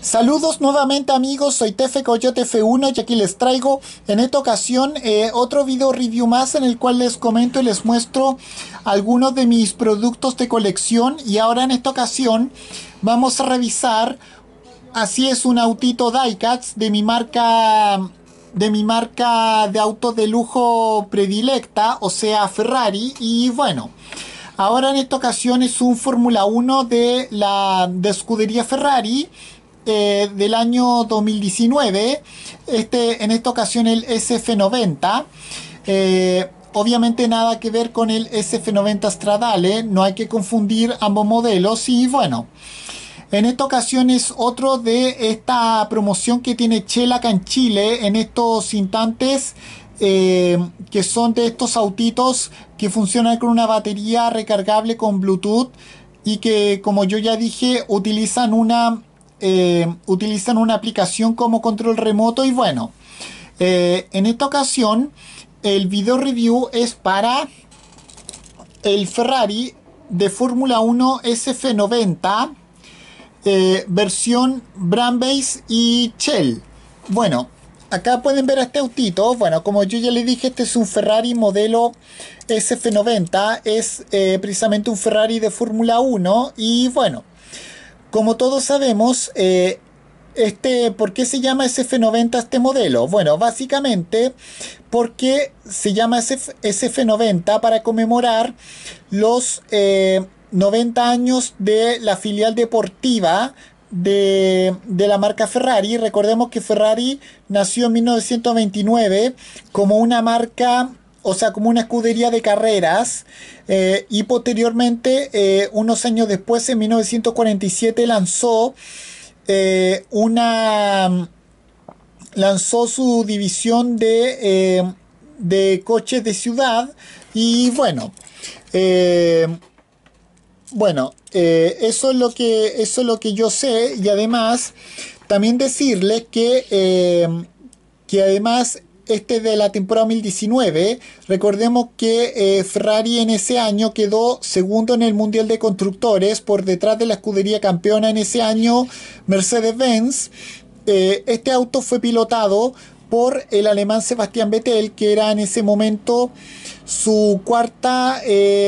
Saludos nuevamente amigos, soy Tefe Coyote F1 y aquí les traigo en esta ocasión otro video review más en el cual les comento y les muestro algunos de mis productos de colección. Y ahora en esta ocasión vamos a revisar, así es, un autito Diecast de mi marca de autos de lujo predilecta, o sea Ferrari. Y bueno, ahora en esta ocasión es un Fórmula 1 de escudería Ferrari, del año 2019. En esta ocasión el SF90. Obviamente nada que ver con el SF90 Stradale, no hay que confundir ambos modelos. Y bueno, en esta ocasión es otro de esta promoción que tiene Shell acá en Chile en estos instantes, que son de estos autitos que funcionan con una batería recargable con Bluetooth y que, como yo ya dije, utilizan una aplicación como control remoto. Y bueno, en esta ocasión el video review es para el Ferrari de Fórmula 1 SF90, versión Brabham y Shell. Bueno, acá pueden ver a este autito. Bueno, como yo ya les dije, este es un Ferrari modelo SF90. Es precisamente un Ferrari de Fórmula 1. Y bueno, como todos sabemos, ¿por qué se llama SF90 este modelo? Bueno, básicamente porque se llama SF90 para conmemorar los 90 años de la filial deportiva de la marca Ferrari. Recordemos que Ferrari nació en 1929 como una marca, o sea, como una escudería de carreras, y posteriormente, unos años después, en 1947, lanzó su división de coches de ciudad. Y bueno, eso es lo que yo sé. Y además también decirles que además de la temporada 2019, recordemos que Ferrari en ese año quedó segundo en el Mundial de Constructores, por detrás de la escudería campeona en ese año, Mercedes-Benz. Este auto fue pilotado por el alemán Sebastian Vettel, que era en ese momento su cuarta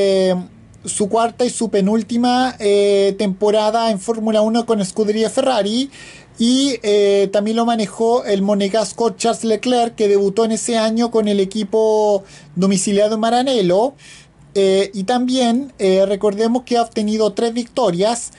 y su penúltima temporada en Fórmula 1 con escudería Ferrari. Y también lo manejó el monegasco Charles Leclerc, que debutó en ese año con el equipo domiciliado en Maranello. Y también recordemos que ha obtenido 3 victorias.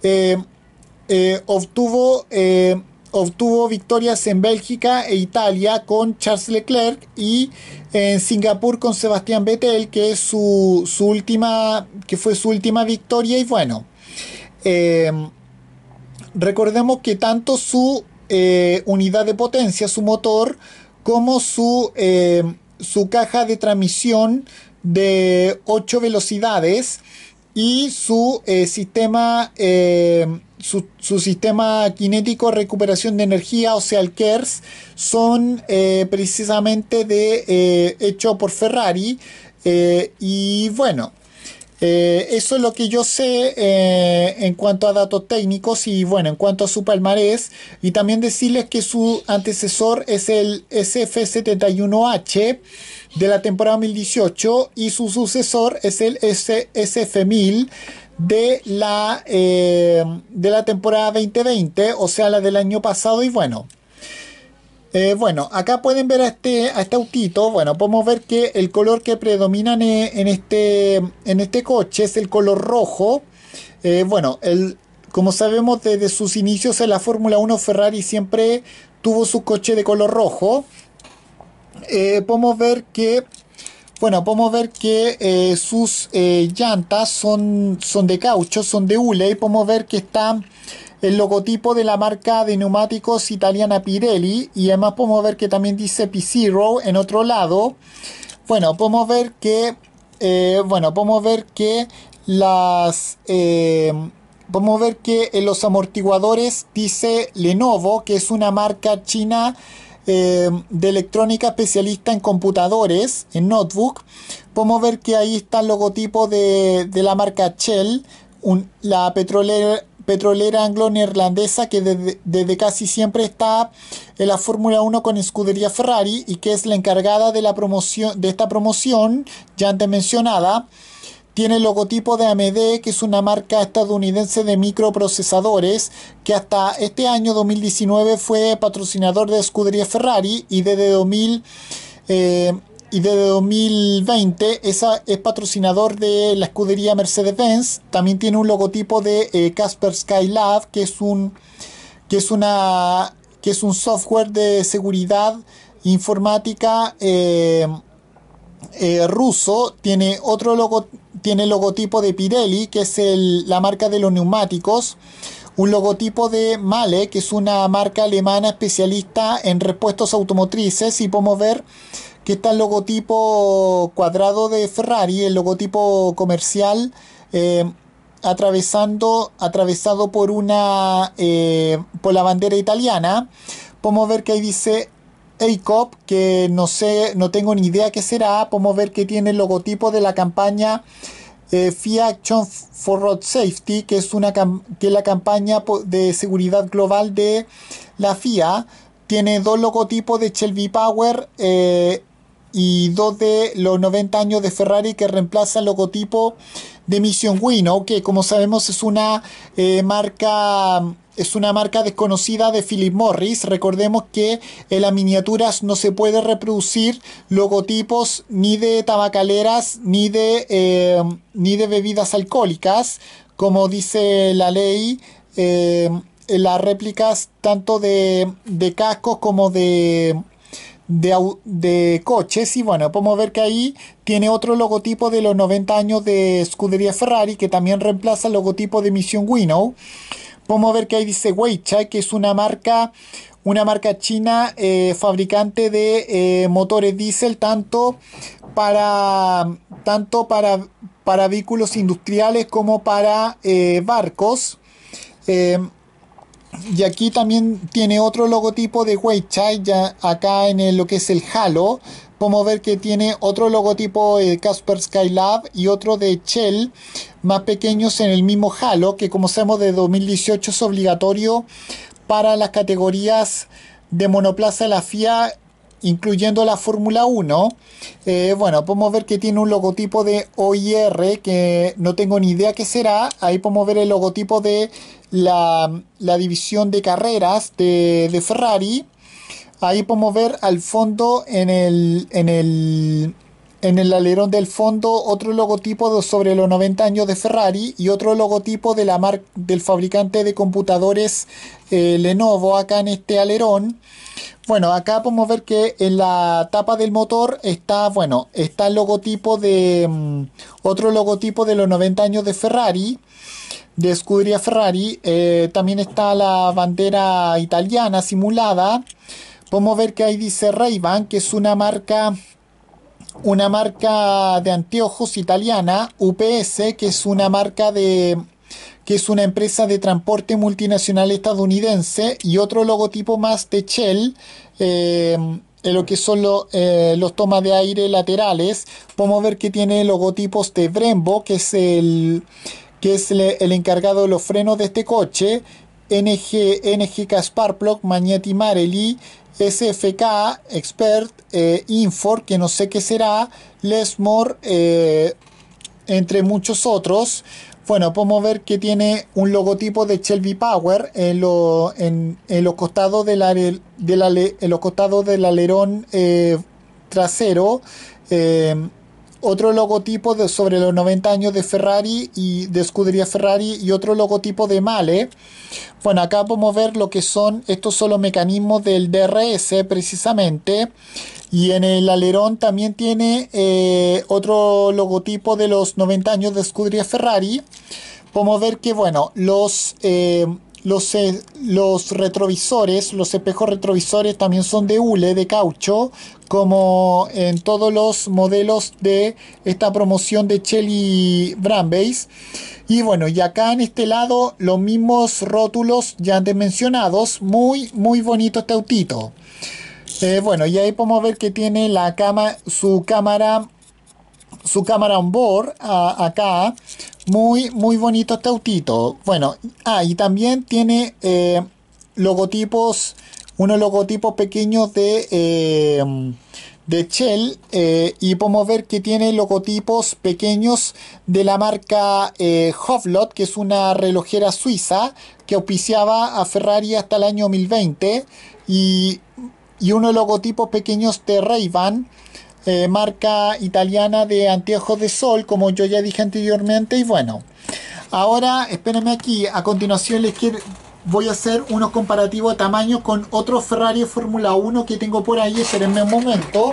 Obtuvo victorias en Bélgica e Italia con Charles Leclerc, y en Singapur con Sebastian Vettel, que es que fue su última victoria. Y bueno, recordemos que tanto su unidad de potencia, su motor, como su caja de transmisión de 8 velocidades y su sistema cinético de recuperación de energía, o sea el KERS, son precisamente hecho por Ferrari. Y bueno, eso es lo que yo sé en cuanto a datos técnicos. Y bueno, en cuanto a su palmarés, y también decirles que su antecesor es el SF71H de la temporada 2018, y su sucesor es el SF1000 de la temporada 2020, o sea la del año pasado. Y bueno, acá pueden ver a este autito. Bueno, podemos ver que el color que predomina en este coche es el color rojo. Como sabemos, desde sus inicios en la Fórmula 1, Ferrari siempre tuvo su coche de color rojo. Podemos ver que sus llantas son de caucho, son de hule. Y podemos ver que está el logotipo de la marca de neumáticos italiana Pirelli, y además podemos ver que también dice P0 en otro lado. Bueno, podemos ver que en los amortiguadores dice Lenovo, que es una marca china de electrónica especialista en computadores, en notebook. Podemos ver que ahí está el logotipo de la marca Shell, la petrolera petrolera anglo-neerlandesa que desde casi siempre está en la Fórmula 1 con Scuderia Ferrari y que es la encargada de la promoción de esta promoción ya antes mencionada. Tiene el logotipo de AMD, que es una marca estadounidense de microprocesadores, que hasta este año 2019 fue patrocinador de Scuderia Ferrari y desde 2020 es patrocinador de la escudería Mercedes-Benz. También tiene un logotipo de Kaspersky Skylab, que es un software de seguridad informática ruso. Tiene el logotipo de Pirelli, que es la marca de los neumáticos. Un logotipo de Mahle, que es una marca alemana especialista en repuestos automotrices. Y podemos ver que está el logotipo cuadrado de Ferrari, el logotipo comercial, atravesado por por la bandera italiana. Podemos ver que ahí dice ACOP, que no sé, no tengo ni idea qué será. Podemos ver que tiene el logotipo de la campaña FIA Action for Road Safety, que es la campaña de seguridad global de la FIA. Tiene dos logotipos de Shelby Power y dos de los 90 años de Ferrari, que reemplaza el logotipo de Mission Winnow, que como sabemos es una marca desconocida de Philip Morris. Recordemos que en las miniaturas no se puede reproducir logotipos ni de tabacaleras ni de bebidas alcohólicas, como dice la ley. En las réplicas tanto de cascos como de coches. Y bueno, podemos ver que ahí tiene otro logotipo de los 90 años de Scuderia Ferrari, que también reemplaza el logotipo de Mission Winnow. Podemos ver que ahí dice Weichai, que es una marca china, fabricante de motores diésel tanto para vehículos industriales como para barcos. Y aquí también tiene otro logotipo de Weichai, ya acá en lo que es el halo. Podemos ver que tiene otro logotipo de Kaspersky Skylab y otro de Shell, más pequeños en el mismo halo, que como sabemos de 2018 es obligatorio para las categorías de monoplaza de la FIA, incluyendo la Fórmula 1. Bueno, podemos ver que tiene un logotipo de OIR, que no tengo ni idea qué será. Ahí podemos ver el logotipo de la división de carreras de Ferrari. Ahí podemos ver al fondo en el alerón del fondo otro logotipo sobre los 90 años de Ferrari y otro logotipo de del fabricante de computadores Lenovo acá en este alerón. Bueno, acá podemos ver que en la tapa del motor está el logotipo otro logotipo de los 90 años de Ferrari, de Scuderia Ferrari. También está la bandera italiana simulada. Podemos ver que ahí dice Ray-Ban, que es una marca de anteojos italiana. UPS, que es una empresa de transporte multinacional estadounidense. Y otro logotipo más de Shell, en lo que son los tomas de aire laterales. Podemos ver que tiene logotipos de Brembo, que es el encargado de los frenos de este coche. NGK Sparkplug, Magneti Marelli, SFK Expert, Infor, que no sé qué será, Lesmore, entre muchos otros. Bueno, podemos ver que tiene un logotipo de Shelby Power en los costados en los costados del alerón trasero. Otro logotipo sobre los 90 años de Ferrari y de Scuderia Ferrari y otro logotipo de Mahle. Bueno, acá podemos ver estos son los mecanismos del DRS precisamente. Y en el alerón también tiene otro logotipo de los 90 años de Scuderia Ferrari. Podemos ver que los retrovisores, los espejos retrovisores también son de hule, de caucho, como en todos los modelos de esta promoción de Shell Brembo. Y bueno, y acá en este lado los mismos rótulos ya antes mencionados. Muy muy bonito este autito. Bueno, y ahí podemos ver que tiene su cámara on board acá. Muy bonito este autito. Bueno, y también tiene logotipos, unos logotipos pequeños de Shell, y podemos ver que tiene logotipos pequeños de la marca Hublot, que es una relojera suiza que auspiciaba a Ferrari hasta el año 2020, y, y unos logotipos pequeños de Ray-Ban, marca italiana de anteojos de sol, como yo ya dije anteriormente. Y bueno, ahora espérenme aquí, a continuación voy a hacer unos comparativos de tamaño con otros Ferrari Fórmula 1 que tengo por ahí. Espérenme un momento.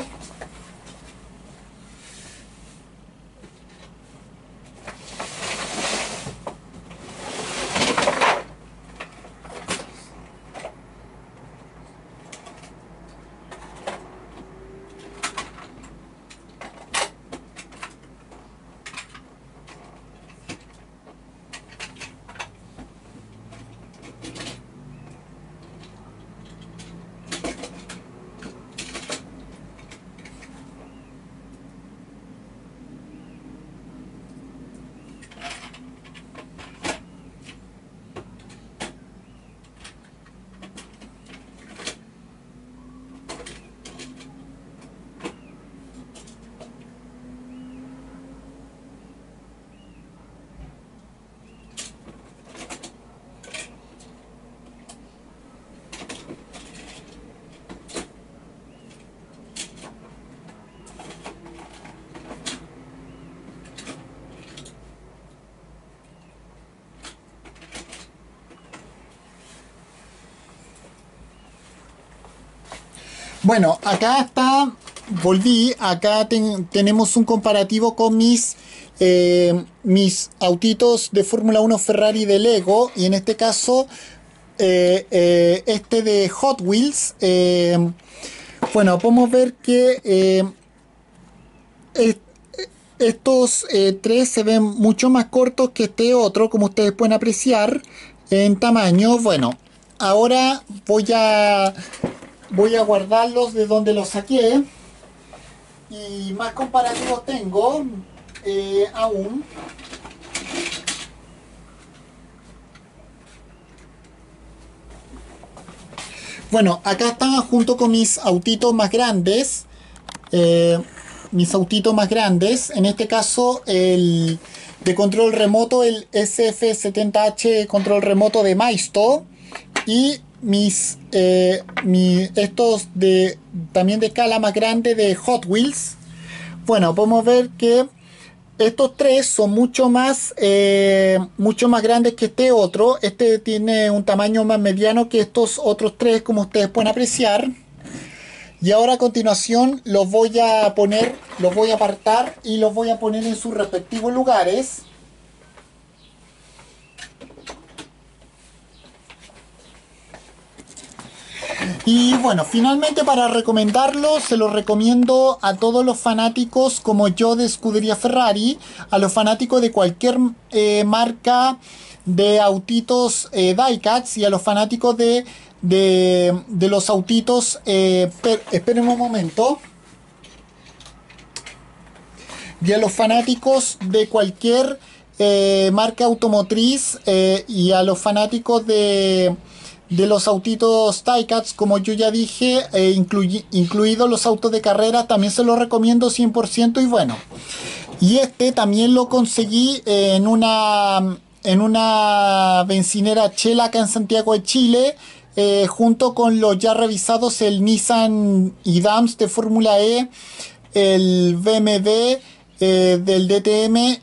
Bueno, acá está, volví, acá tenemos un comparativo con mis autitos de Fórmula 1 Ferrari de Lego, y en este caso este de Hot Wheels. Bueno, podemos ver que es- estos tres se ven mucho más cortos que este otro, como ustedes pueden apreciar en tamaño. Bueno, ahora voy a guardarlos de donde los saqué, y más comparativos tengo aún. Bueno, acá están junto con mis autitos más grandes. eh, Mis autitos más grandes. En este caso, el de control remoto, el SF70H control remoto de Maisto. Y estos también de escala más grande de Hot Wheels. Bueno, podemos ver que estos tres son mucho más grandes que este otro. Este tiene un tamaño más mediano que estos otros tres, como ustedes pueden apreciar. Y ahora a continuación los voy a apartar y los voy a poner en sus respectivos lugares. Y bueno, finalmente, para recomendarlo, se lo recomiendo a todos los fanáticos como yo de Scuderia Ferrari, a los fanáticos de cualquier marca de autitos diecast, y a los fanáticos de los autitos, esperen un momento, y a los fanáticos de cualquier marca automotriz, y a los fanáticos de los autitos diecast, como yo ya dije, incluidos los autos de carrera, también se los recomiendo 100%. Y bueno, y este también lo conseguí en una bencinera Shell acá en Santiago de Chile, junto con los ya revisados, el Nissan i-Dams de Fórmula E, el BMW del DTM,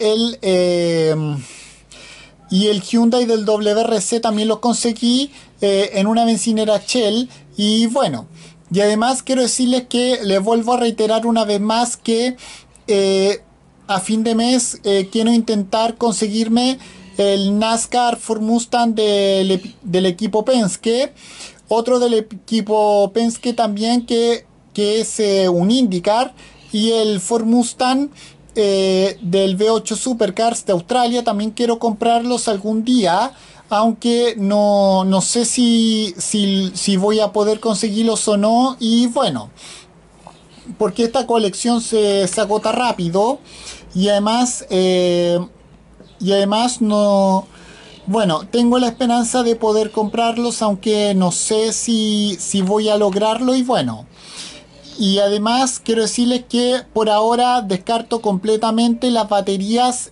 y el Hyundai del WRC también los conseguí en una bencinera Shell. Y bueno, y además quiero decirles que les vuelvo a reiterar una vez más que a fin de mes quiero intentar conseguirme el NASCAR Ford Mustang del equipo Penske. Otro del equipo Penske también, que es un IndyCar. Y el Ford Mustang del V8 Supercars de Australia, también quiero comprarlos algún día, aunque no sé si voy a poder conseguirlos o no. Y bueno, porque esta colección se agota rápido, y además y además no... Bueno, tengo la esperanza de poder comprarlos, aunque no sé si voy a lograrlo y bueno. Y además quiero decirles que por ahora descarto completamente las baterías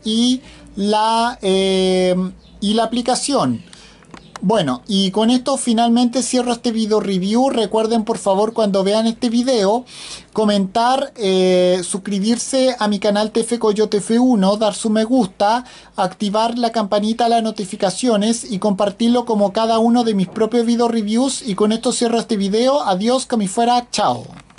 y la aplicación. Bueno, y con esto finalmente cierro este video review. Recuerden por favor cuando vean este video comentar, suscribirse a mi canal TF Coyote F1, dar su me gusta, activar la campanita de las notificaciones y compartirlo como cada uno de mis propios video reviews. Y con esto cierro este video. Adiós, que me fuera, chao.